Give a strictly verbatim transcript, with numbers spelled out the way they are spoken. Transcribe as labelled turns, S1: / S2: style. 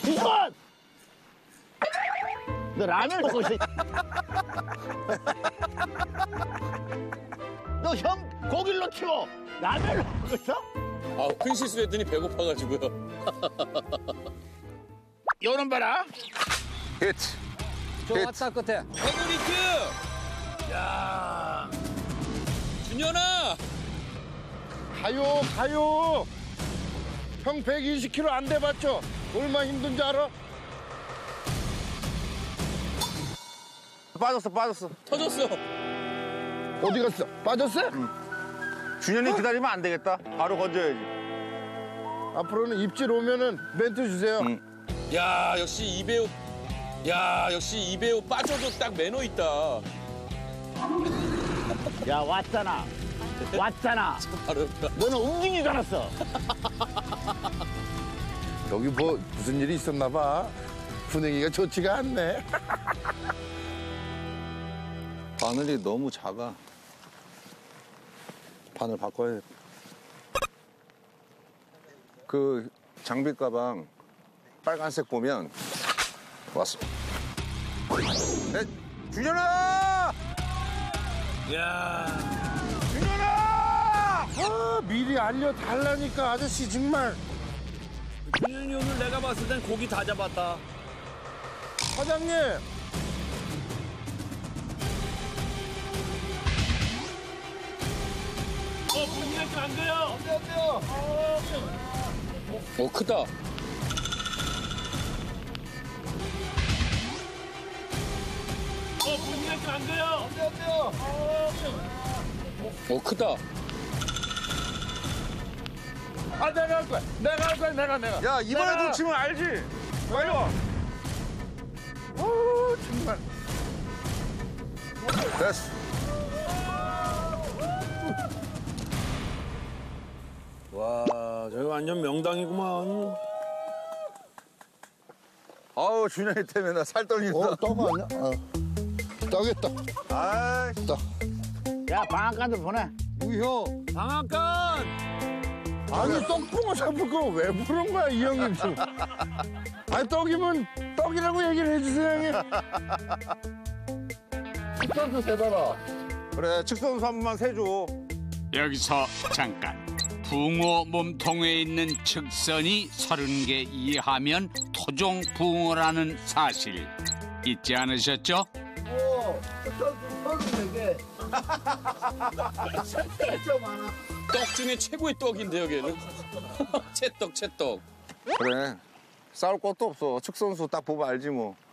S1: 이건! 너 라면 먹고 있어. 너 형 고기를 놓치고 라면을 먹고 있어?
S2: 아, 큰 실수했더니 배고파가지고요.
S1: 요런 봐라.
S3: 히트.
S4: 좋았다 끝에.
S2: 페브리크! 야 준현아!
S5: 가요 가요. 형 백이십 킬로그램 안 돼봤죠? 얼마나 힘든지 알아?
S3: 빠졌어, 빠졌어.
S2: 터졌어.
S5: 어디 갔어? 빠졌어?
S3: 준현이 기다리면 안 되겠다. 바로 건져야지.
S5: 앞으로는 입질 오면은 멘트 주세요.
S3: 응.
S2: 야, 역시 이배우. 야, 역시 이배우 빠져도 딱 매너 있다.
S1: 야, 왔잖아. 왔잖아.
S2: 바로.
S1: 너는 움직이지 않았어.
S5: 여기 뭐 무슨 일이 있었나 봐. 분위기가 좋지가 않네.
S3: 바늘이 너무 작아. 바늘 바꿔야 돼. 그 장비 가방 빨간색 보면 왔어. 에, 준현아!
S2: 야.
S5: 준현아! 아, 미리 알려달라니까 아저씨 정말.
S2: 준현이 오늘 내가 봤을 땐 고기 다 잡았다.
S5: 사장님.
S1: 어, 분위기가 안 돼요. 안 돼, 안 돼요.
S2: 어, 크다.
S1: 어, 분위기가 안 돼요. 안 돼, 안 돼요.
S2: 어, 크다.
S5: 아, 내가 할 거야. 내가 할 거야, 내가, 내가.
S3: 야, 이번에
S5: 내가.
S3: 놓치면 알지? 빨리 와.
S5: 어, 정말.
S3: 됐어.
S2: 와, 저기 완전 명당이구만.
S3: 아우, 준현이 때문에 나 살 떨린다.
S5: 어, 떡 아니야? 어. 떡이다.
S3: 아이,
S5: 떡.
S1: 야, 방앗간 좀 보내.
S4: 우효.
S2: 방앗간!
S5: 아니, 떡붕어 잡을 거 왜 부른 거야, 이 형님 지금. 아니, 떡이면 떡이라고 얘기를 해주세요, 형님. 식단도 세봐라.
S3: 그래, 측선수 한 번만 세줘.
S6: 여기서 잠깐. 붕어 몸통에 있는 측선이 서른 개 이하면 토종 붕어라는 사실 잊지 않으셨죠?
S5: 오, 식단도 서른 개. 진짜 많아.
S2: 떡 중에 최고의 떡인데, 여기는. 채떡, 채떡.
S3: 그래, 싸울 것도 없어. 측선수 딱 보면 알지 뭐.